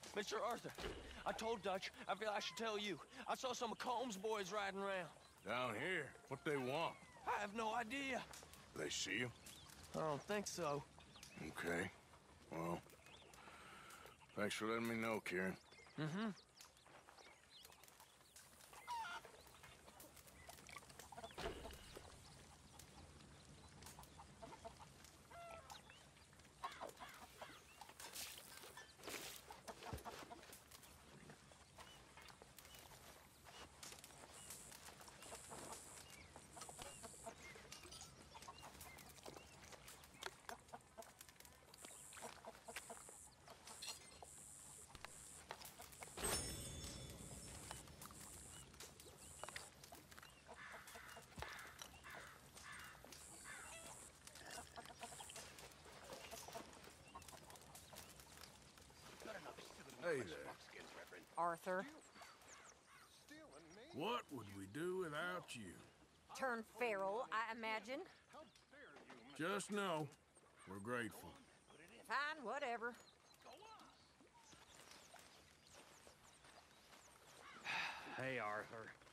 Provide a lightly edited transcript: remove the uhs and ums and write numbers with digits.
Mr. Arthur, I told Dutch, I feel I should tell you. I saw some of Combs' boys riding around. Down here? What they want? I have no idea. They see you? I don't think so. Okay. Well, thanks for letting me know, Kieran. Mm-hmm. Hey there. Arthur, What would we do without you? turn feral, I imagine. Just know, we're grateful. Fine, whatever. Hey, Arthur.